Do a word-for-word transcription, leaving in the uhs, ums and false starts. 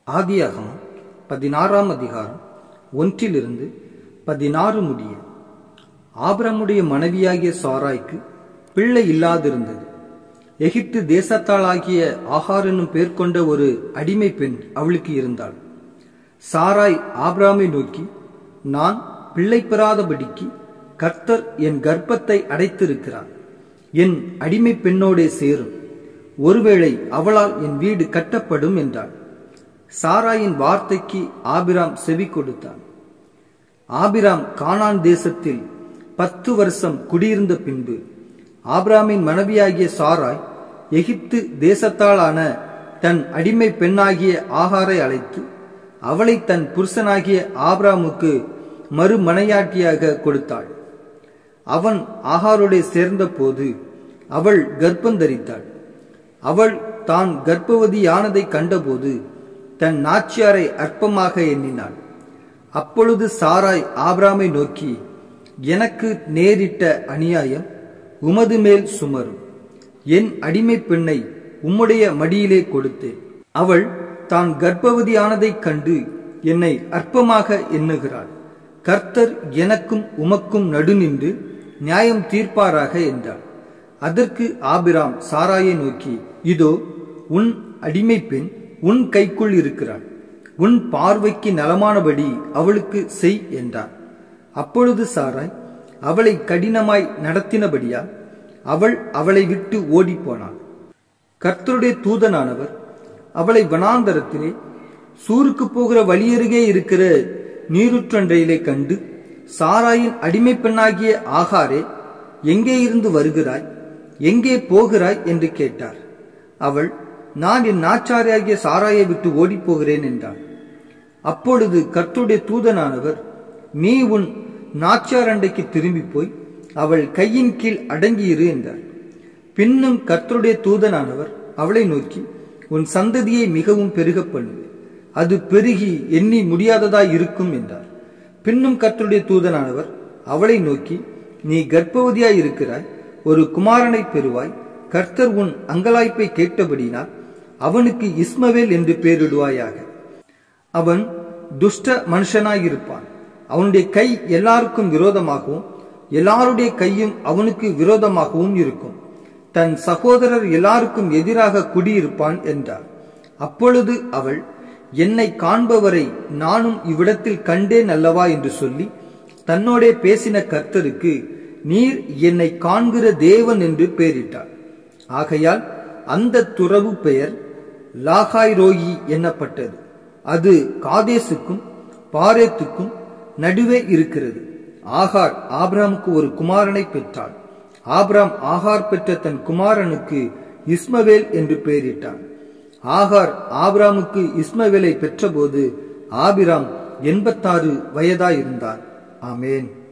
ஆதியாகமம் பதினாறாம் அதிகாரம் ஒன்றிலிருந்து பதினாறு முடிய. ஆபிரமுடைய மனைவியாகிய சாராய்க்கு பிள்ளை இல்லாதிருந்தது. எகிப்து தேசத்தாளாகிய ஆகார் என்னும் பேர் கொண்ட ஒரு அடிமை பெண் அவளுக்கு இருந்தாள். சாராய் ஆபிராமை நோக்கி, நான் பிள்ளை பெறாதபடிக்கு கர்த்தர் என் கர்ப்பத்தை அடைத்திருக்கிறார். என் அடிமை பெண்ணோடே சேரும், ஒருவேளை அவளால் என் வீடு கட்டப்படும் என்றாள். சாராயின் வார்த்தைக்கு ஆபிராம் செவி கொடுத்தான். ஆபிராம் கானான் தேசத்தில் பத்து வருஷம் குடியிருந்த பின்பு ஆபிராமின் மனைவியாகிய சாராய் எகிப்து தேசத்தாளான தன் அடிமை பெண்ணாகிய ஆகாரை அழைத்து அவளை தன் புருஷனாகிய ஆபிராமுக்கு மறுமனையாட்டியாக கொடுத்தாள். அவன் ஆகாரோட சேர்ந்த போது அவள் கர்ப்பந்தரித்தாள். அவள் தான் கர்ப்பவதியானதை கண்டபோது தன் நாச்சியாரை அற்பமாக எண்ணினாள். அப்பொழுது சாராய் ஆபிராமை நோக்கி, எனக்கு நேரிட்ட அநியாயம் உமது மேல் சுமரும். என் அடிமை பெண்ணை உம்முடைய மடியிலே கொடுத்தேன். அவள் தான் கர்ப்பவதியானதைக் கண்டு என்னை அற்பமாக எண்ணுகிறாள். கர்த்தர் எனக்கும் உமக்கும் நடுநின்று நியாயம் தீர்ப்பாராக என்றாள். அதற்கு ஆபிராம் சாராயை நோக்கி, இதோ உன் அடிமை பெண் உன் கைக்குள் இருக்கிறாள். உன் பார்வைக்கு நலமானபடி அவளுக்கு செய் என்றார். அப்பொழுது சாராய் அவளை கடினமாய் நடத்தினபடியால் அவள் அவளை விட்டு ஓடிப்போனாள். கர்த்தருடைய தூதனானவர் அவளை வனாந்தரத்திலே சூருக்கு போகிற வழியருகே இருக்கிற நீருற்றண்டையிலே கண்டு, சாராயின் அடிமை பெண்ணாகிய ஆகாரே, எங்கே இருந்து வருகிறாய், எங்கே போகிறாய் என்று கேட்டார். அவள், நான் என் நாச்சாரியாகிய சாராயை விட்டு ஓடி போகிறேன் என்றாள். அப்பொழுது கர்த்தருடைய தூதனானவர், நீ உன் நாச்சாரண்டைக்கு திரும்பி போய் அவள் கையின் கீழ் அடங்கியிரு என்றார். பின்னும் கர்த்தருடைய தூதனானவர் அவளை நோக்கி, உன் சந்ததியை மிகவும் பெருக பண்ணுவேன், அது பெருகி எண்ணி முடியாததாய் இருக்கும் என்றார். பின்னும் கர்த்தருடைய தூதனானவர் அவளை நோக்கி, நீ கர்ப்பவதியாய் இருக்கிறாய், ஒரு குமாரனை பெறுவாய். கர்த்தர் உன் அங்கலாய்ப்பை கேட்டபடினால் அவனுக்கு இஸ்மவேல் என்று பெயரிடுவாயாக. அவன் துஷ்ட மனுஷனாயிருப்பான். அவனுடைய கை எல்லாருக்கும் விரோதமாகவும் எல்லாருடைய கையும் அவனுக்கு விரோதமாகவும் இருக்கும். தன் சகோதரர் எல்லாருக்கும் எதிராக குடியிருப்பான் என்றார். அப்பொழுது அவள், என்னை காண்பவரை நானும் இவ்விடத்தில் கண்டேன் அல்லவா என்று சொல்லி தன்னோடே பேசின கர்த்தருக்கு, நீர் என்னை காண்கிற தேவன் என்று பெயரிட்டார். ஆகையால் அந்த துறவு பெயர் லாகாய் ரோயி என்னப்பட்டது. அது காதேசுக்கும் பாரேத்துக்கும் நடுவே இருக்கிறது. ஆகார் ஆபிராமுக்கு ஒரு குமாரனை பெற்றாள். ஆபிராம் ஆகார் பெற்ற தன் குமாரனுக்கு இஸ்மவேல் என்று பெயரிட்டான். ஆகார் ஆபிராமுக்கு இஸ்மவேலை பெற்றபோது ஆபிராம் எண்பத்தாறு வயதாயிருந்தார். ஆமேன்.